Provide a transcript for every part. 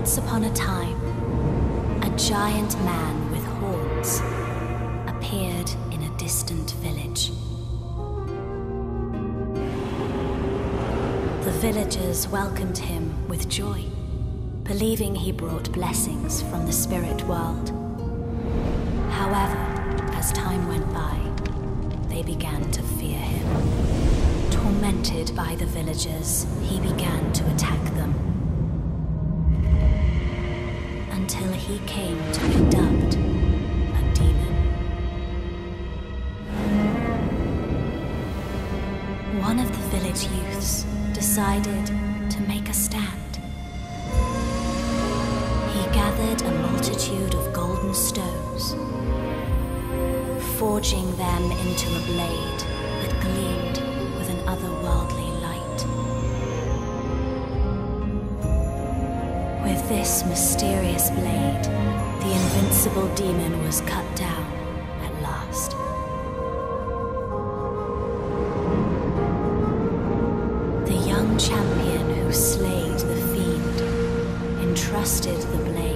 Once upon a time, a giant man with horns appeared in a distant village. The villagers welcomed him with joy, believing he brought blessings from the spirit world. However, as time went by, they began to fear him. Tormented by the villagers, he began to attack them, until he came to be dubbed a demon. One of the village youths decided to make a stand. He gathered a multitude of golden stones, forging them into a blade that gleamed with an otherworldly light. With this mysterious blade, the invincible demon was cut down at last. The young champion who slayed the fiend entrusted the blade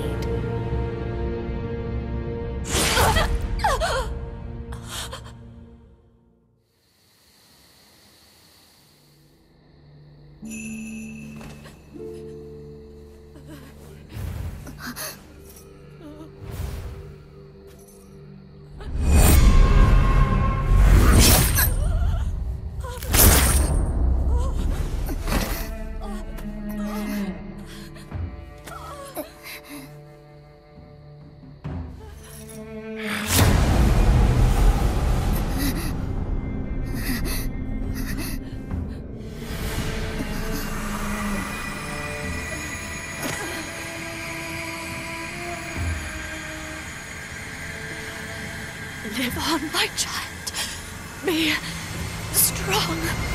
Live on, my child. Be strong.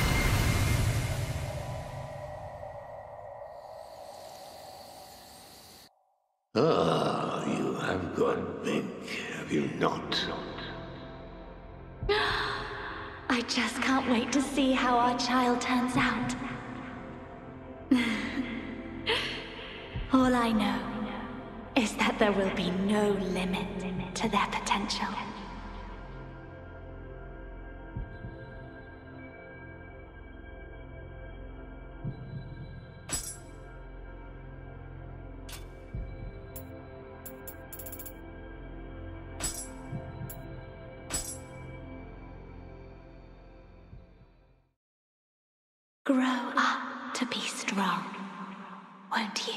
Ah, you have gone big, have you not? I just can't wait to see how our child turns out. All I know is that there will be no limit to their potential. Grow up to be strong, won't you?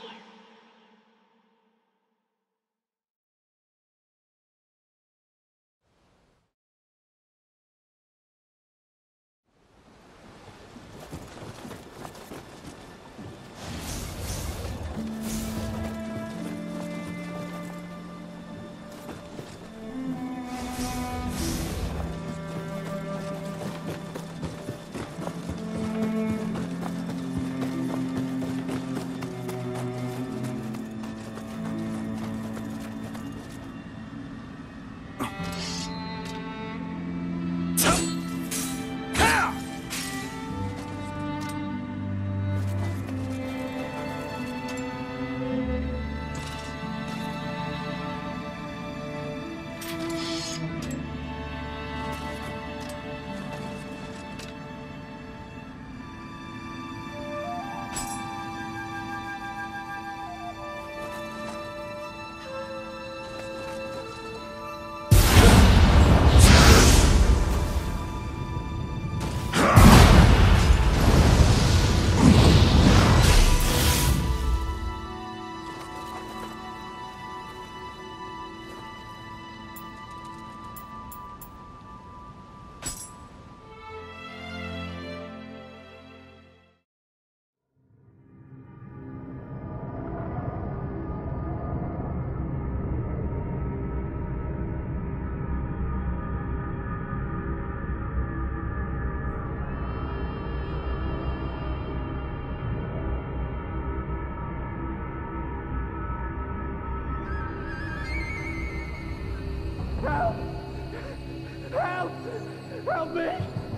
Help me!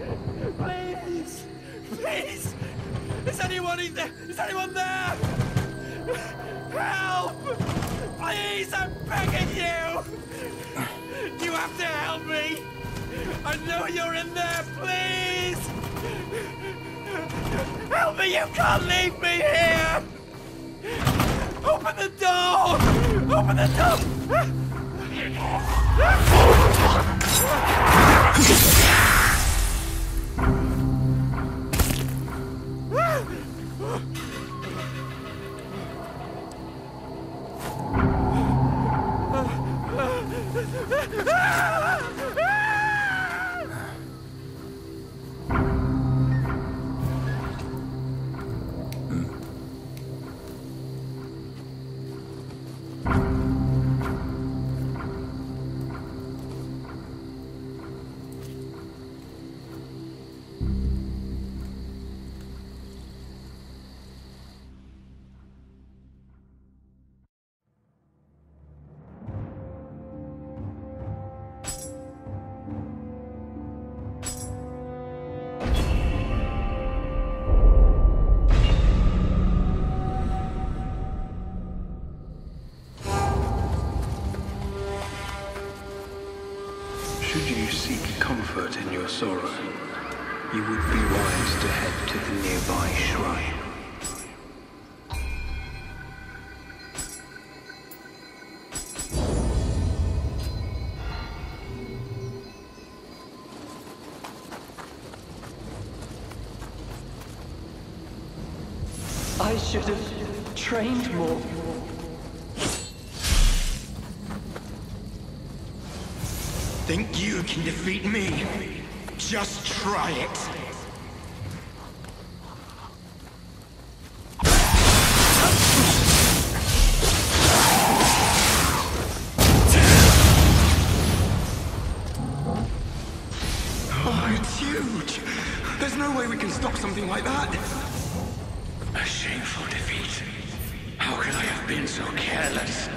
Please! Please! Is anyone in there? Is anyone there? Help! Please, I'm begging you! You have to help me! I know you're in there, please! Help me, you can't leave me here! Open the door! Open the door! Should you seek comfort in your sorrow, you would be wise to head to the nearby shrine. I should have trained more. Think you can defeat me? Just try it. Oh, it's huge. There's no way we can stop something like that. A shameful defeat. How could I have been so careless?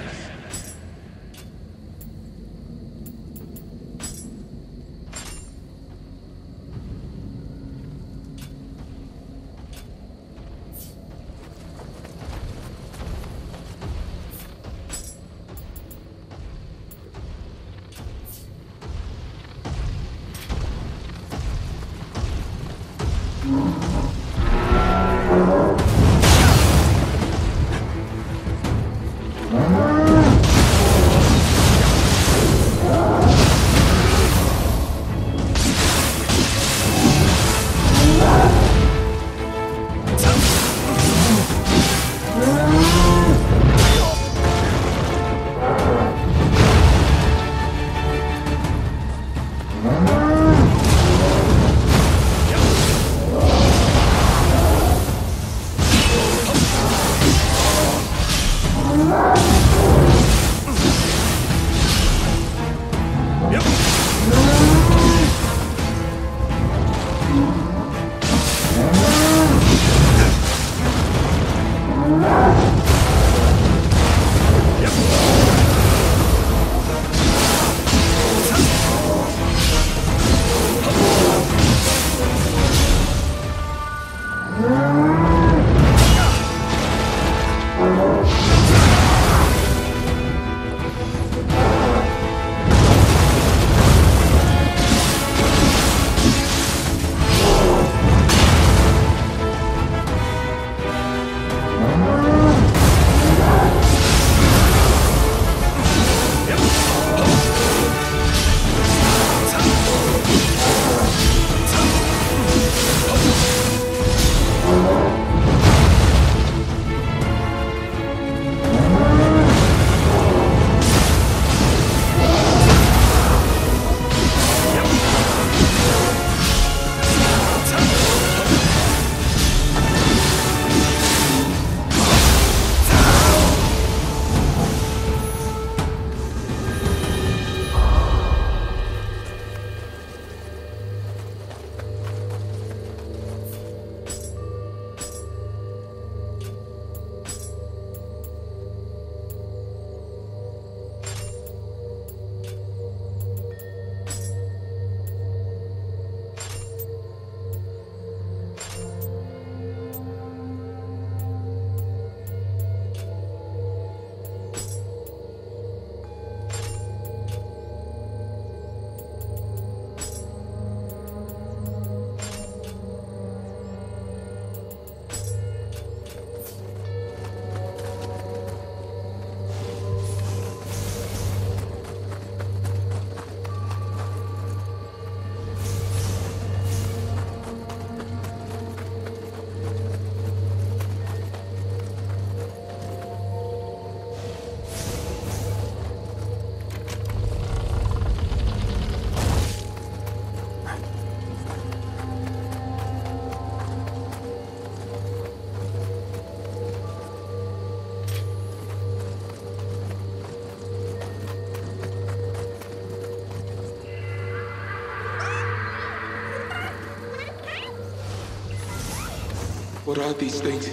What are these things?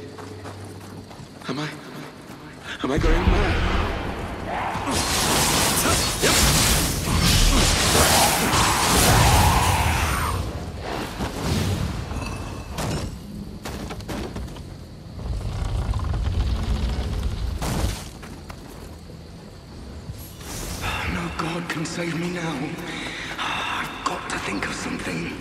Am I going mad? No god can save me now. I've got to think of something.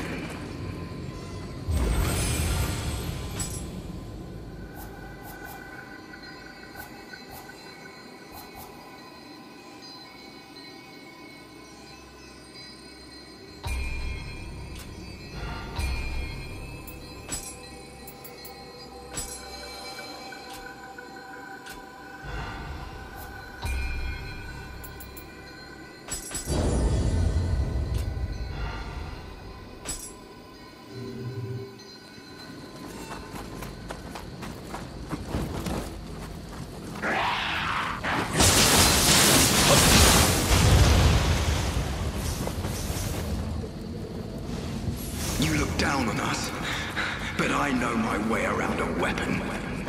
You look down on us, but I know my way around a weapon.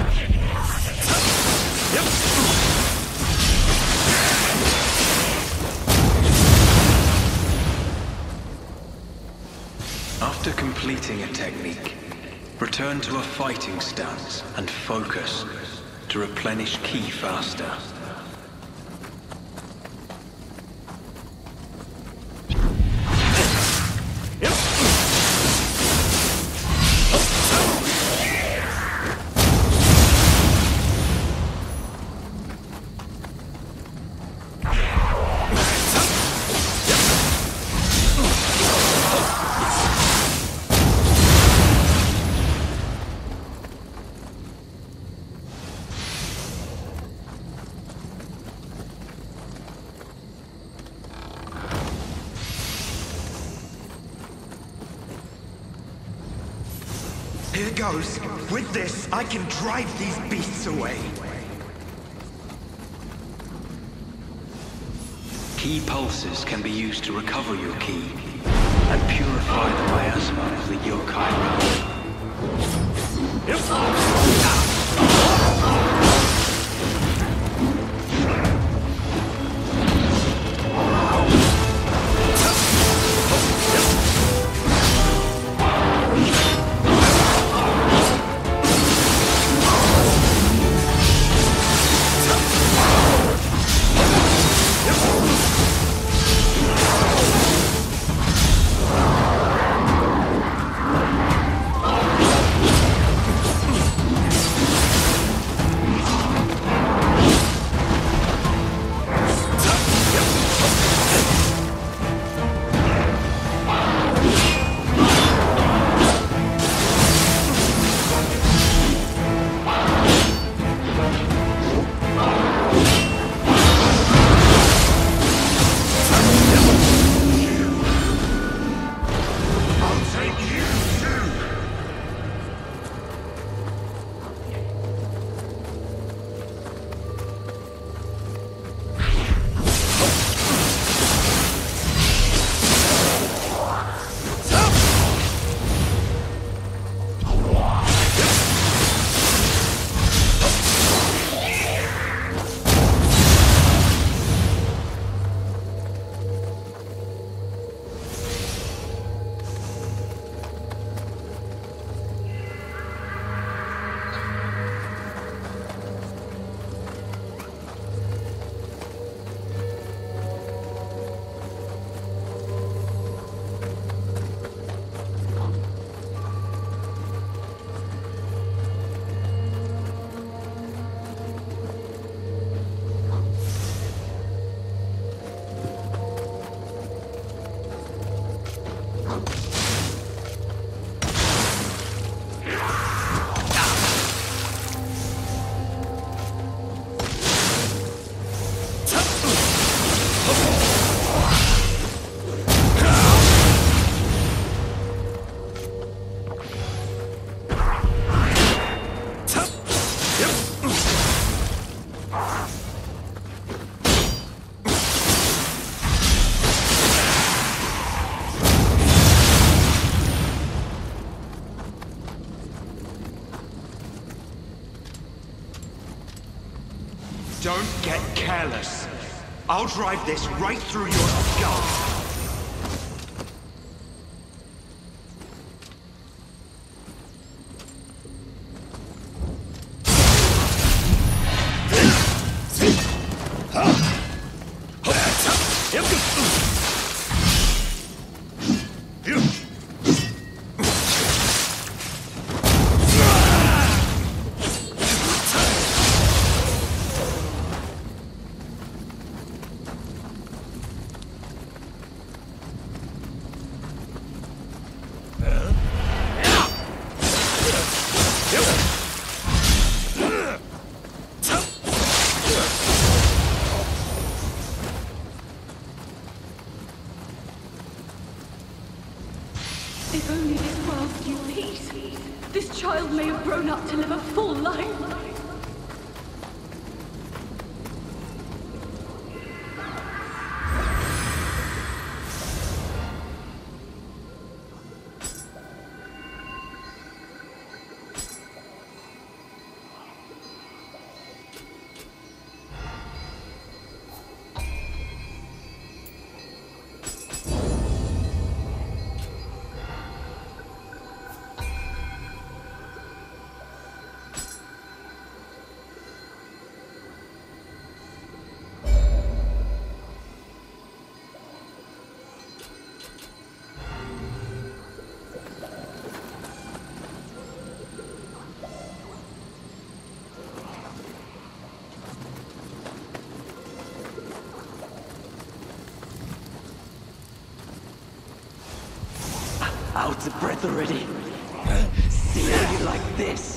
After completing a technique, return to a fighting stance and focus to replenish ki faster. Here goes. With this, I can drive these beasts away. Ki pulses can be used to recover your ki and purify the miasma of the yokai careless. I'll drive this right through your skull. If only this world knew peace, this child may have grown up to live a full life. Out of breath already. See how you like this.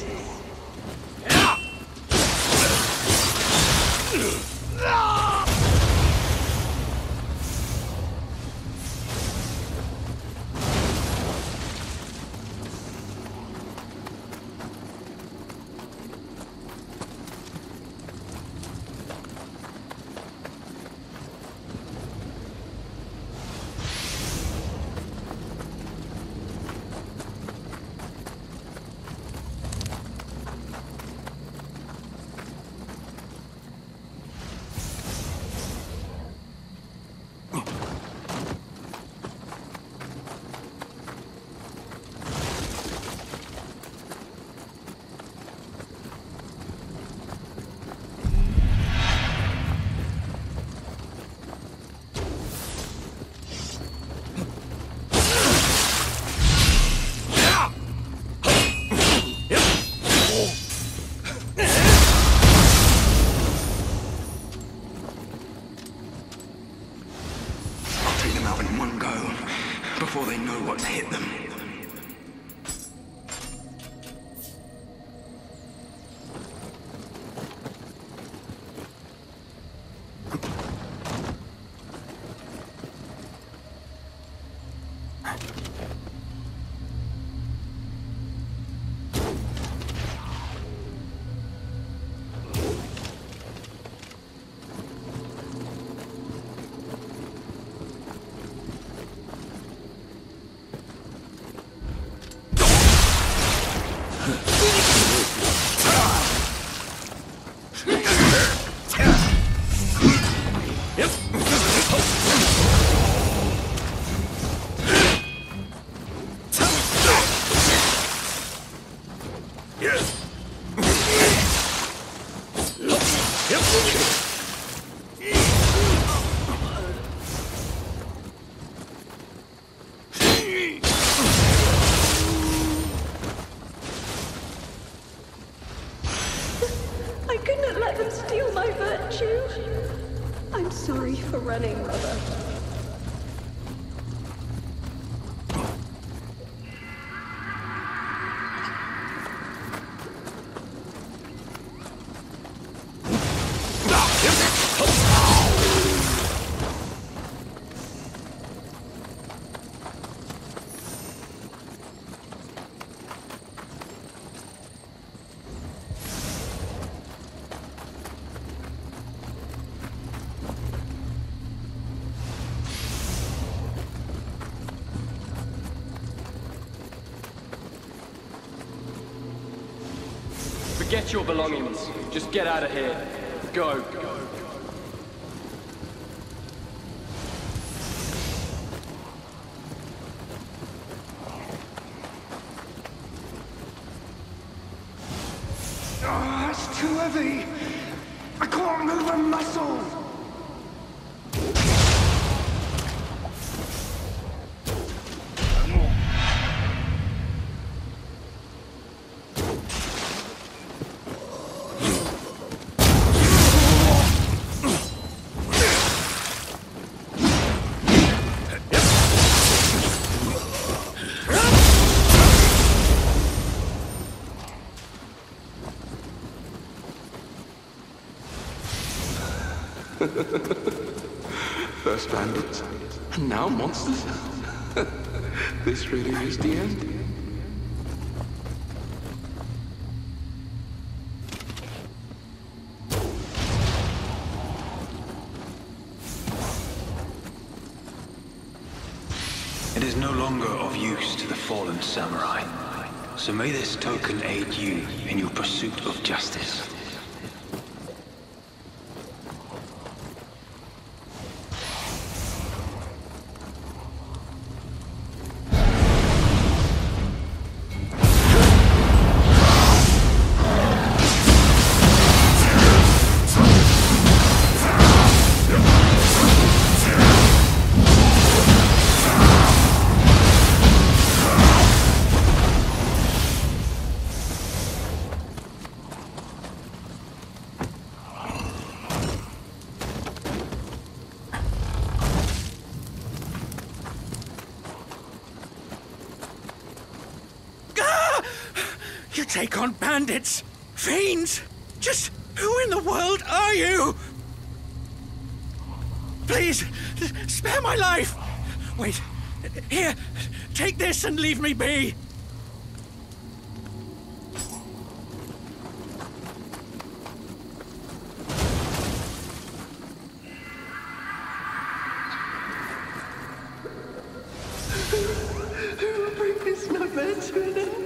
Before they know what's hit them. I couldn't let them steal my virtue. I'm sorry for running, Mother. Forget your belongings. Just get out of here. Go. heavy. I can't move a muscle. First bandits, and now monsters. This really is the end. It is no longer of use to the fallen samurai, so may this token aid you in your pursuit of justice. You take on bandits, fiends. Just who in the world are you? Please, spare my life. Wait, here, take this and leave me be. Who will bring this nightmare to an end?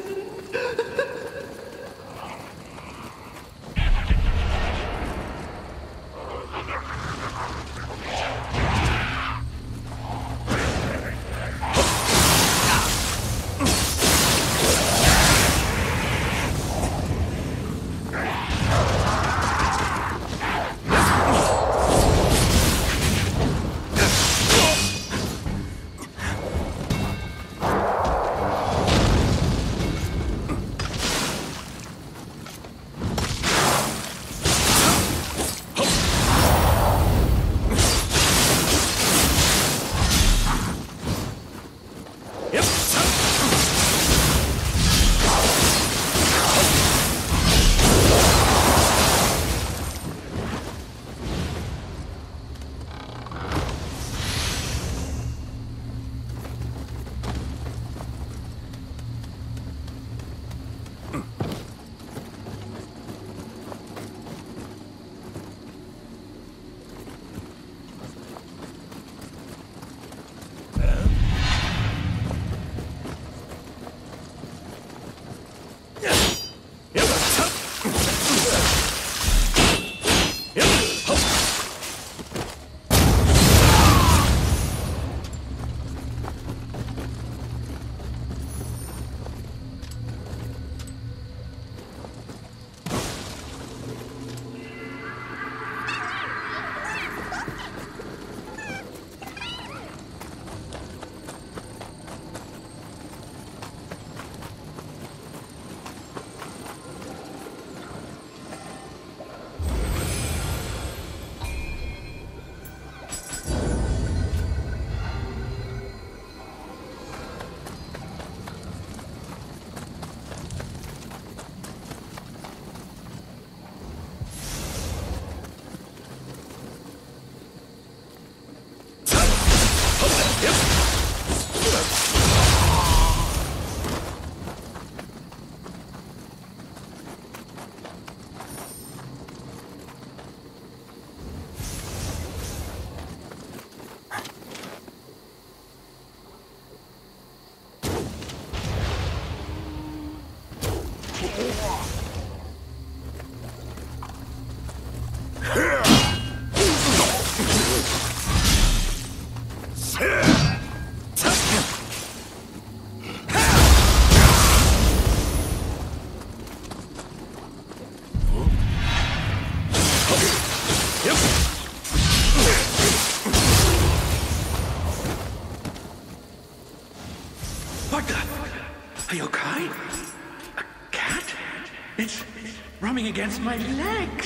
What the? Are you okay? A cat? It's rubbing against my legs.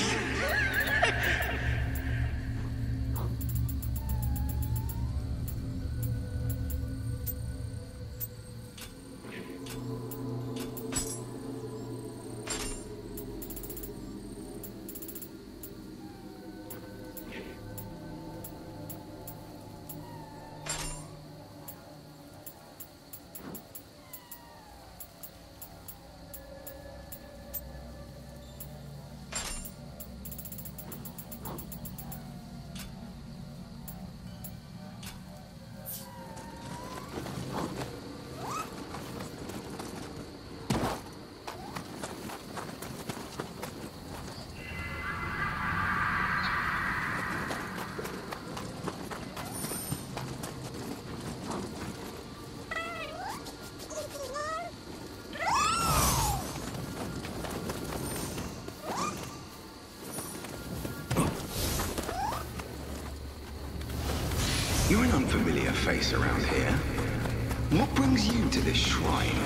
You're an unfamiliar face around here. What brings you to this shrine?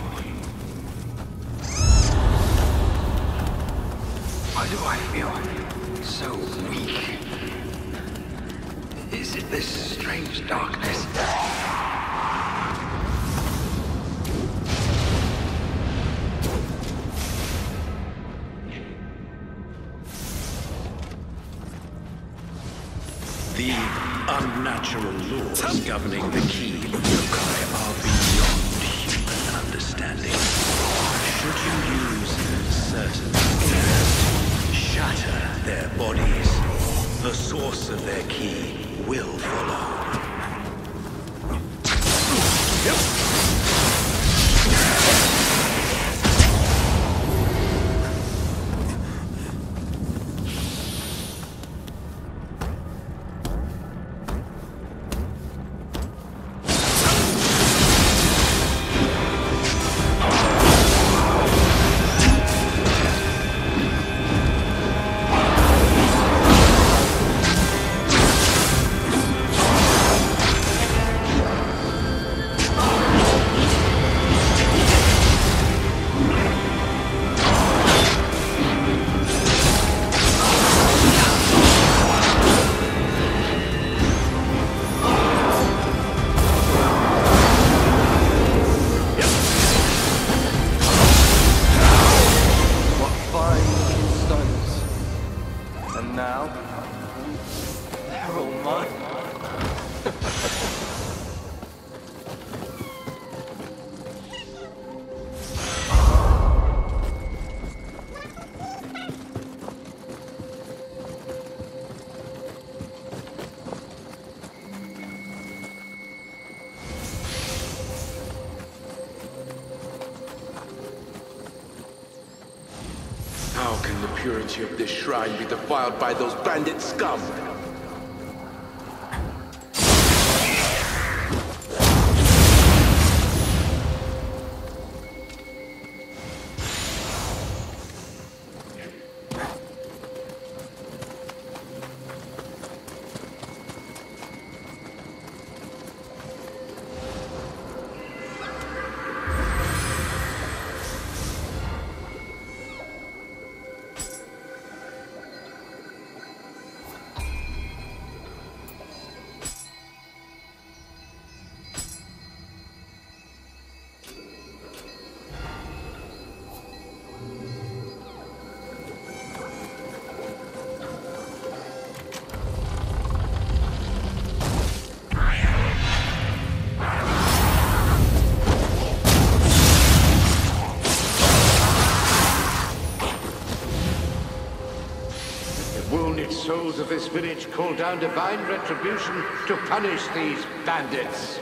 Why do I feel so weak? Is it this strange darkness? The unnatural laws governing the key of yokai are beyond human understanding. Should you use certain spells to shatter their bodies, the source of their key will follow. How can the purity of this shrine be defiled by those bandit scum? Wounded souls of this village call down divine retribution to punish these bandits.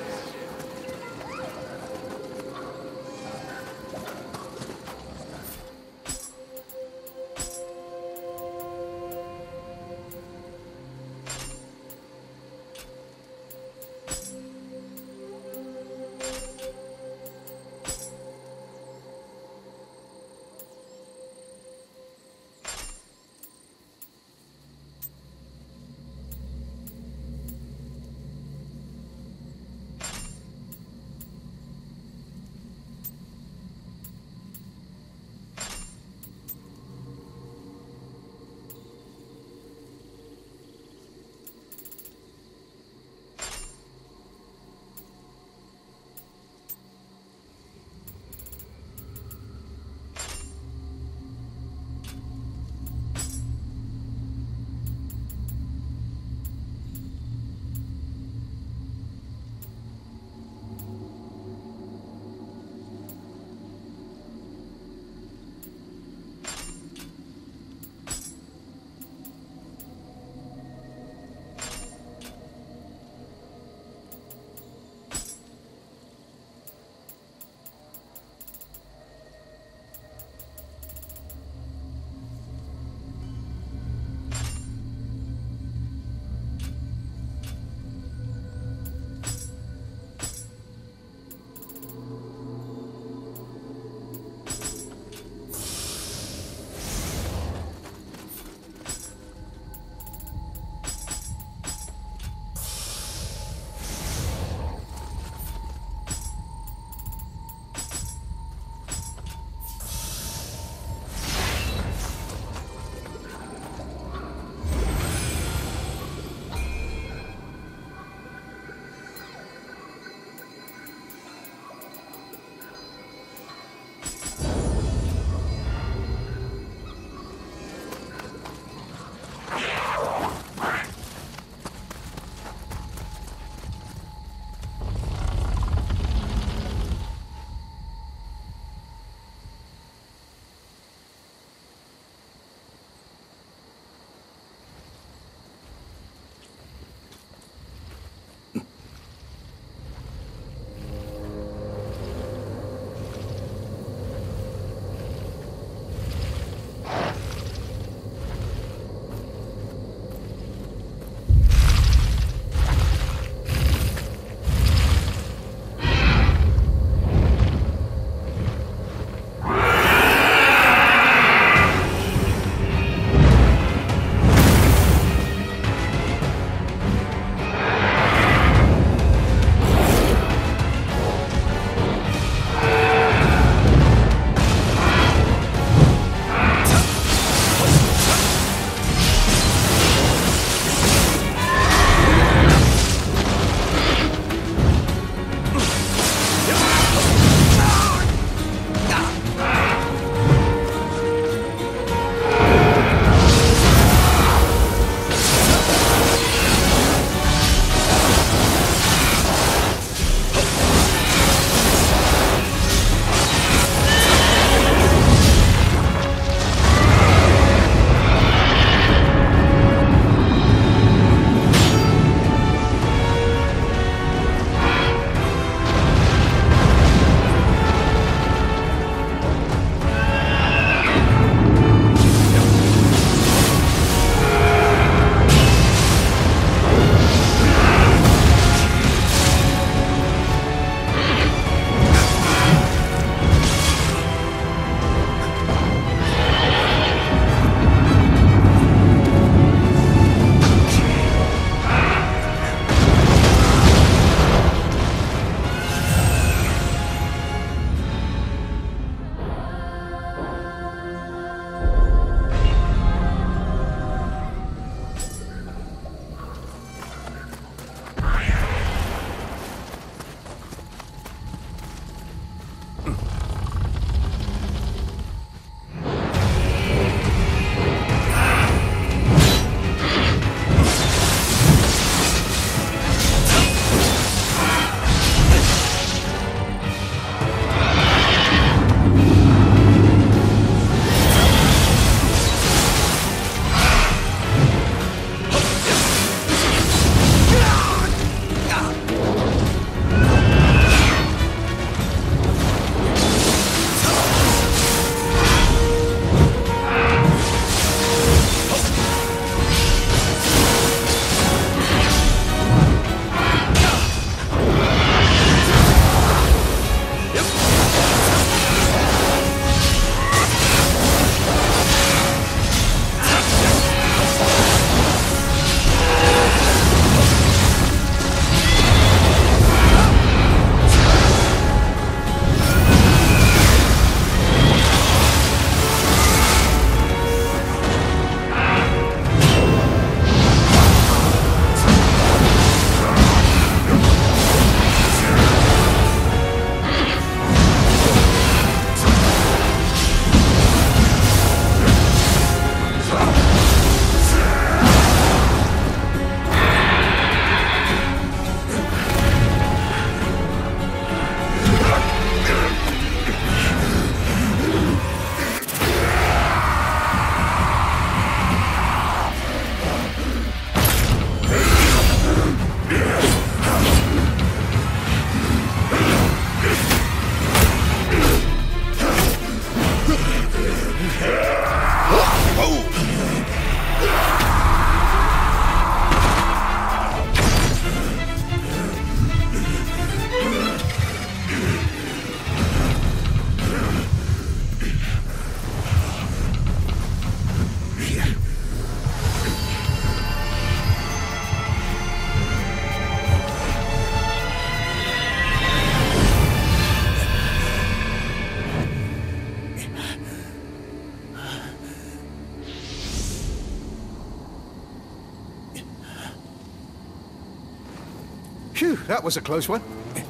Phew, that was a close one.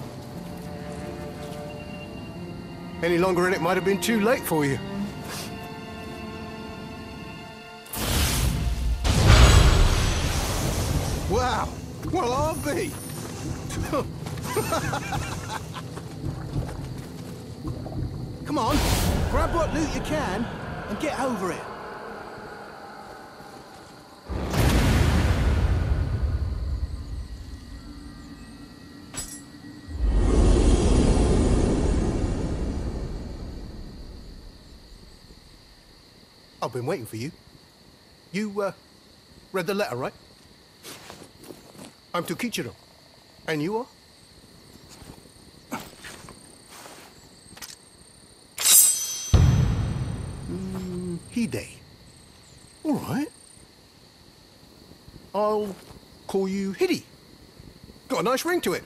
Any longer and it might have been too late for you. Wow, well I'll be. Come on, grab what loot you can and get over it. I've been waiting for you. You, read the letter, right? I'm Tukichiro. And you are? Hide. All right. I'll call you Hidi. Got a nice ring to it.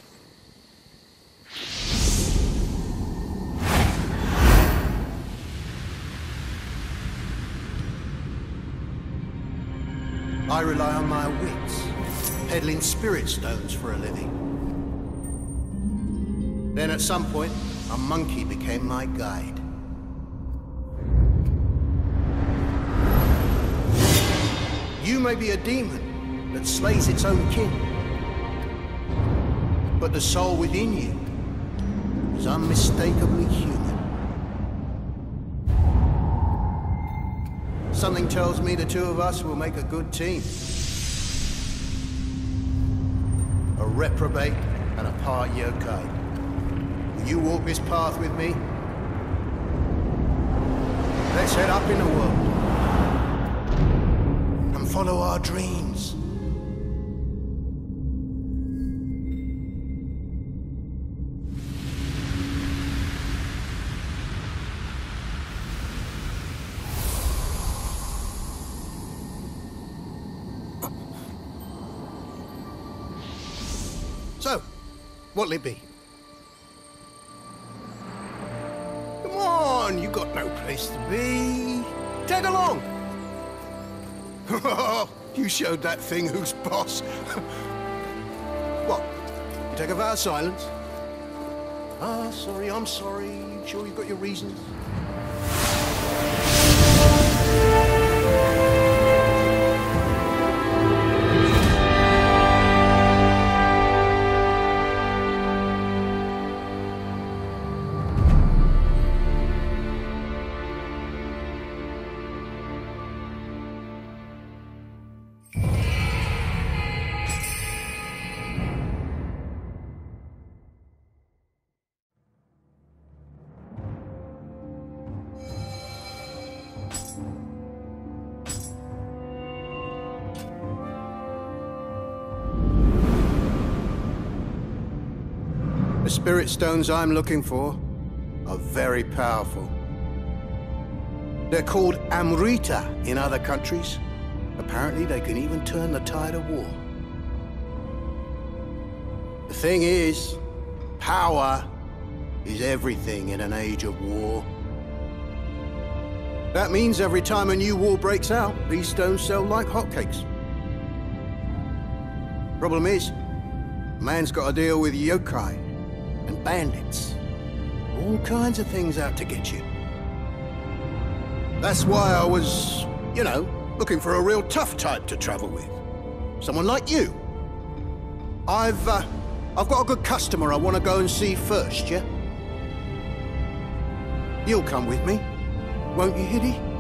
I rely on my wits, peddling spirit stones for a living. Then at some point, a monkey became my guide. You may be a demon that slays its own kin, but the soul within you is unmistakably human. Something tells me the two of us will make a good team. A reprobate and a part yokai. Will you walk this path with me? Let's head up in the world and follow our dreams. So, what'll it be? Come on, you got no place to be. Tag along. You showed that thing who's boss. What? You take a vow of silence? Ah, sorry, I'm sorry. You sure you've got your reasons? The spirit stones I'm looking for are very powerful. They're called Amrita in other countries. Apparently they can even turn the tide of war. The thing is, power is everything in an age of war. That means every time a new war breaks out, these stones sell like hotcakes. Problem is, man's got to deal with yokai and bandits. All kinds of things out to get you. That's why I was, you know, looking for a real tough type to travel with. Someone like you. I've got a good customer I want to go and see first, yeah? You'll come with me, won't you, Hidi?